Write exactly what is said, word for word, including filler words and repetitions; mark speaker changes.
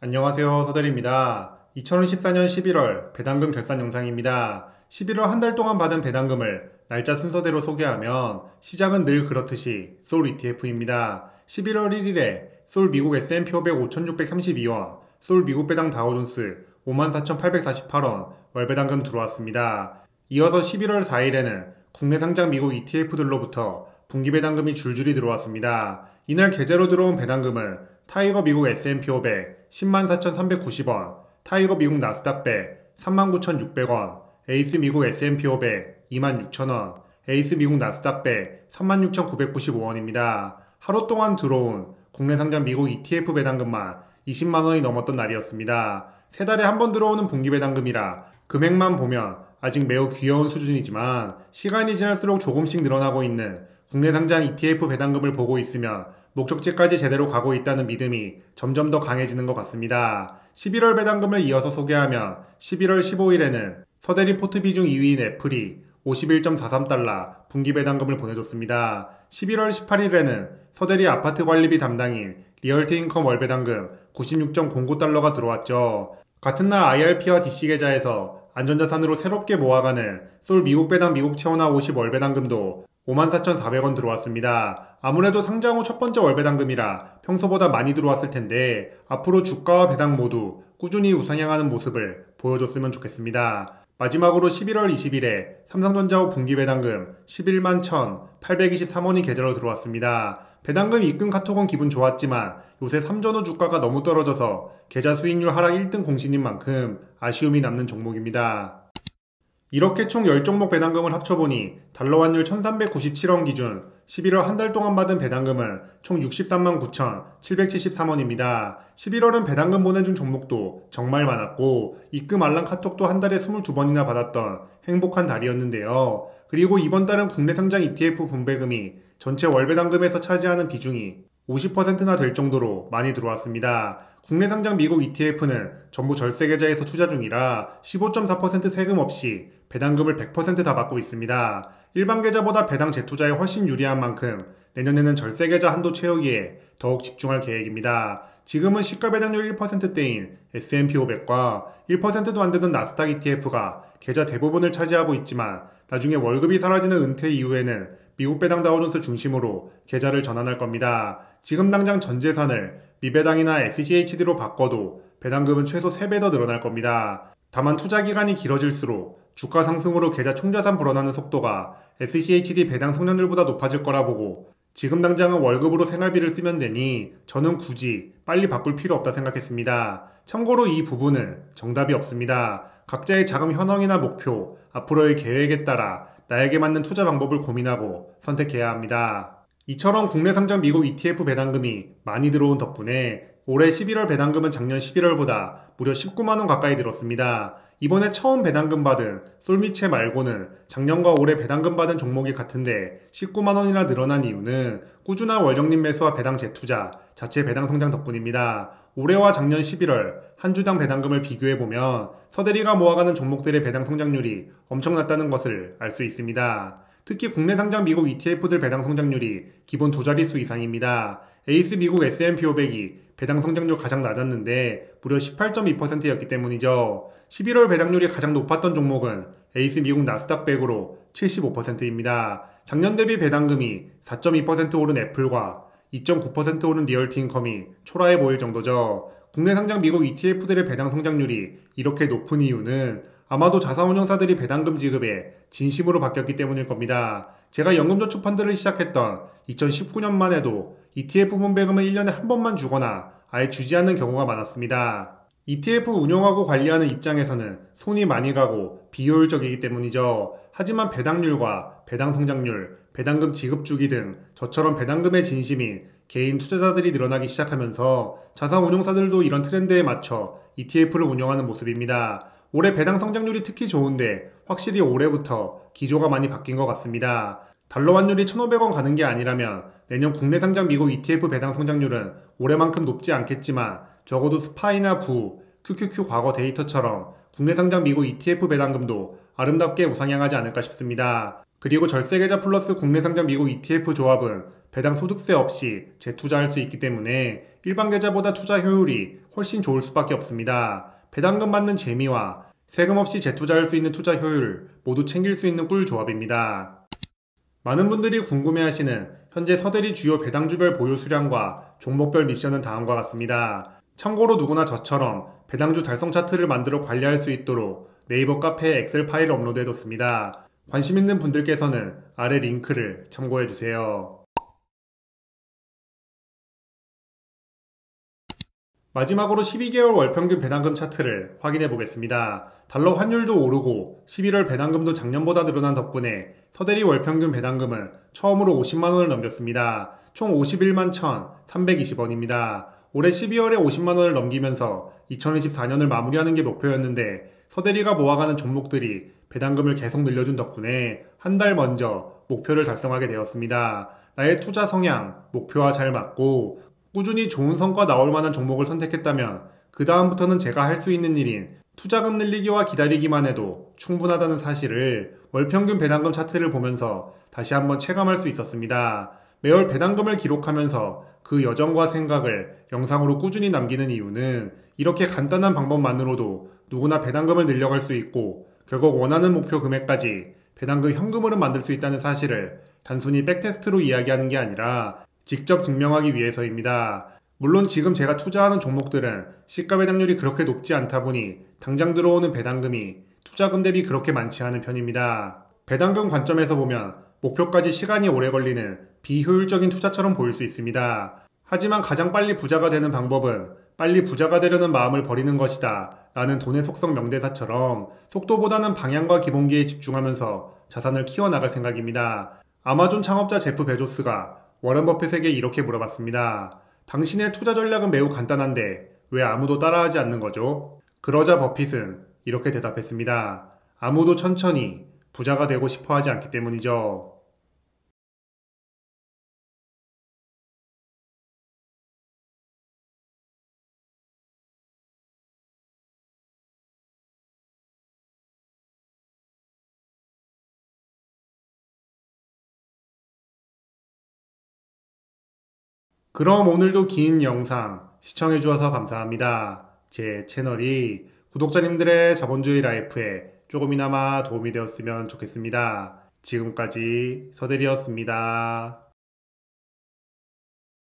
Speaker 1: 안녕하세요. 서대리입니다. 이천이십사 년 십일월 배당금 결산 영상입니다. 십일월 한 달 동안 받은 배당금을 날짜 순서대로 소개하면 시작은 늘 그렇듯이 솔 이티에프입니다. 십일월 일일에 솔 미국 에스 앤 피 오백 오천육백삼십이 원, 솔 미국 배당 다우존스 오만 사천팔백사십팔 원 월 배당금 들어왔습니다. 이어서 십일월 사일에는 국내 상장 미국 이티에프들로부터 분기 배당금이 줄줄이 들어왔습니다. 이날 계좌로 들어온 배당금은 타이거 미국 에스 앤 피 오백 십만 사천삼백구십 원, 타이거 미국 나스닥 백 삼만 구천육백 원, 에이스 미국 에스 앤 피 오백 이만 육천 원, 에이스 미국 나스닥 백 삼만 육천구백구십오 원입니다. 하루 동안 들어온 국내 상장 미국 이티에프 배당금만 이십만 원이 넘었던 날이었습니다. 세 달에 한 번 들어오는 분기 배당금이라 금액만 보면 아직 매우 귀여운 수준이지만 시간이 지날수록 조금씩 늘어나고 있는 국내 상장 이티에프 배당금을 보고 있으면 목적지까지 제대로 가고 있다는 믿음이 점점 더 강해지는 것 같습니다. 십일월 배당금을 이어서 소개하면 십일월 십오일에는 서대리 포트 비중 이 위인 애플이 오십일 점 사삼 달러 분기 배당금을 보내줬습니다. 십일월 십팔일에는 서대리 아파트 관리비 담당인 리얼티 인컴 월 배당금 구십육 점 공구 달러가 들어왔죠. 같은 날 아이알피와 디씨 계좌에서 안전자산으로 새롭게 모아가는 솔 미국 배당 미국 채원화 오십 월 배당금도 오만 사천사백 원 들어왔습니다. 아무래도 상장 후 첫 번째 월 배당금이라 평소보다 많이 들어왔을 텐데 앞으로 주가와 배당 모두 꾸준히 우상향하는 모습을 보여줬으면 좋겠습니다. 마지막으로 십일월 이십일에 삼성전자 후 분기 배당금 십일만 천팔백이십삼 원이 계좌로 들어왔습니다. 배당금 입금 카톡은 기분 좋았지만 요새 삼전후 주가가 너무 떨어져서 계좌 수익률 하락 일 등 공신인 만큼 아쉬움이 남는 종목입니다. 이렇게 총 십 종목 배당금을 합쳐보니 달러 환율 천삼백구십칠 원 기준 십일월 한 달 동안 받은 배당금은 총 육십삼만 구천칠백칠십삼 원입니다. 십일월은 배당금 보내준 종목도 정말 많았고 입금 알람 카톡도 한 달에 이십이 번이나 받았던 행복한 달이었는데요. 그리고 이번 달은 국내 상장 이티에프 분배금이 전체 월 배당금에서 차지하는 비중이 오십 퍼센트나 될 정도로 많이 들어왔습니다. 국내 상장 미국 이티에프는 전부 절세 계좌에서 투자 중이라 십오 점 사 퍼센트 세금 없이 배당금을 백 퍼센트 다 받고 있습니다. 일반 계좌보다 배당 재투자에 훨씬 유리한 만큼 내년에는 절세 계좌 한도 채우기에 더욱 집중할 계획입니다. 지금은 시가 배당률 일 퍼센트대인 에스 앤 피 오백과 일 퍼센트도 안 되던 나스닥 이티에프가 계좌 대부분을 차지하고 있지만 나중에 월급이 사라지는 은퇴 이후에는 미국 배당 다우존스 중심으로 계좌를 전환할 겁니다. 지금 당장 전 재산을 미배당이나 에스 씨 에이치 디로 바꿔도 배당금은 최소 세 배 더 늘어날 겁니다. 다만 투자 기간이 길어질수록 주가 상승으로 계좌 총자산 불어나는 속도가 에스 씨 에이치 디 배당 성장률보다 높아질 거라 보고 지금 당장은 월급으로 생활비를 쓰면 되니 저는 굳이 빨리 바꿀 필요 없다 생각했습니다. 참고로 이 부분은 정답이 없습니다. 각자의 자금 현황이나 목표, 앞으로의 계획에 따라 나에게 맞는 투자 방법을 고민하고 선택해야 합니다. 이처럼 국내 상장 미국 이티에프 배당금이 많이 들어온 덕분에 올해 십일월 배당금은 작년 십일월보다 무려 십구만 원 가까이 늘었습니다. 이번에 처음 배당금 받은 솔미채 말고는 작년과 올해 배당금 받은 종목이 같은데 십구만 원이나 늘어난 이유는 꾸준한 월적립 매수와 배당 재투자, 자체 배당 성장 덕분입니다. 올해와 작년 십일월 한 주당 배당금을 비교해보면 서대리가 모아가는 종목들의 배당 성장률이 엄청났다는 것을 알 수 있습니다. 특히 국내 상장 미국 이티에프들 배당 성장률이 기본 두 자릿수 이상입니다. 에이스 미국 에스 앤 피 오백이 배당 성장률 가장 낮았는데 무려 십팔 점 이 퍼센트였기 때문이죠. 십일월 배당률이 가장 높았던 종목은 에이스 미국 나스닥 백으로 칠십오 퍼센트입니다. 작년 대비 배당금이 사 점 이 퍼센트 오른 애플과 이 점 구 퍼센트 오른 리얼티 인컴이 초라해 보일 정도죠. 국내 상장 미국 이티에프들의 배당 성장률이 이렇게 높은 이유는 아마도 자산운용사들이 배당금 지급에 진심으로 바뀌었기 때문일 겁니다. 제가 연금저축펀드를 시작했던 이천십구 년만 해도 이티에프 분배금을 일 년에 한 번만 주거나 아예 주지 않는 경우가 많았습니다. 이티에프 운용하고 관리하는 입장에서는 손이 많이 가고 비효율적이기 때문이죠. 하지만 배당률과 배당 성장률, 배당금 지급 주기 등 저처럼 배당금에 진심인 개인 투자자들이 늘어나기 시작하면서 자산운용사들도 이런 트렌드에 맞춰 이티에프를 운영하는 모습입니다. 올해 배당 성장률이 특히 좋은데 확실히 올해부터 기조가 많이 바뀐 것 같습니다. 달러 환율이 천오백 원 가는 게 아니라면 내년 국내 상장 미국 이티에프 배당 성장률은 올해만큼 높지 않겠지만 적어도 스파이나 부, 큐큐큐 과거 데이터처럼 국내 상장 미국 이티에프 배당금도 아름답게 우상향하지 않을까 싶습니다. 그리고 절세계좌 플러스 국내 상장 미국 이티에프 조합은 배당 소득세 없이 재투자할 수 있기 때문에 일반 계좌보다 투자 효율이 훨씬 좋을 수밖에 없습니다. 배당금 받는 재미와 세금 없이 재투자할 수 있는 투자 효율 모두 챙길 수 있는 꿀 조합입니다. 많은 분들이 궁금해하시는 현재 서대리 주요 배당주별 보유 수량과 종목별 미션은 다음과 같습니다. 참고로 누구나 저처럼 배당주 달성 차트를 만들어 관리할 수 있도록 네이버 카페에 엑셀 파일을 업로드해뒀습니다. 관심 있는 분들께서는 아래 링크를 참고해주세요. 마지막으로 십이 개월 월평균 배당금 차트를 확인해 보겠습니다. 달러 환율도 오르고 십일월 배당금도 작년보다 늘어난 덕분에 서대리 월평균 배당금은 처음으로 오십만 원을 넘겼습니다. 총 오십일만 천삼백이십 원입니다. 올해 십이월에 오십만 원을 넘기면서 이천이십사 년을 마무리하는 게 목표였는데 서대리가 모아가는 종목들이 배당금을 계속 늘려준 덕분에 한 달 먼저 목표를 달성하게 되었습니다. 나의 투자 성향, 목표와 잘 맞고 꾸준히 좋은 성과 나올 만한 종목을 선택했다면 그 다음부터는 제가 할 수 있는 일인 투자금 늘리기와 기다리기만 해도 충분하다는 사실을 월평균 배당금 차트를 보면서 다시 한번 체감할 수 있었습니다. 매월 배당금을 기록하면서 그 여정과 생각을 영상으로 꾸준히 남기는 이유는 이렇게 간단한 방법만으로도 누구나 배당금을 늘려갈 수 있고 결국 원하는 목표 금액까지 배당금 현금으로 만들 수 있다는 사실을 단순히 백테스트로 이야기하는 게 아니라 직접 증명하기 위해서입니다. 물론 지금 제가 투자하는 종목들은 시가 배당률이 그렇게 높지 않다 보니 당장 들어오는 배당금이 투자금 대비 그렇게 많지 않은 편입니다. 배당금 관점에서 보면 목표까지 시간이 오래 걸리는 비효율적인 투자처럼 보일 수 있습니다. 하지만 가장 빨리 부자가 되는 방법은 빨리 부자가 되려는 마음을 버리는 것이다 라는 돈의 속성 명대사처럼 속도보다는 방향과 기본기에 집중하면서 자산을 키워나갈 생각입니다. 아마존 창업자 제프 베조스가 워런 버핏에게 이렇게 물어봤습니다. 당신의 투자 전략은 매우 간단한데 왜 아무도 따라하지 않는 거죠? 그러자 버핏은 이렇게 대답했습니다. 아무도 천천히 부자가 되고 싶어 하지 않기 때문이죠. 그럼 오늘도 긴 영상 시청해주셔서 감사합니다. 제 채널이 구독자님들의 자본주의 라이프에 조금이나마 도움이 되었으면 좋겠습니다. 지금까지 서대리였습니다.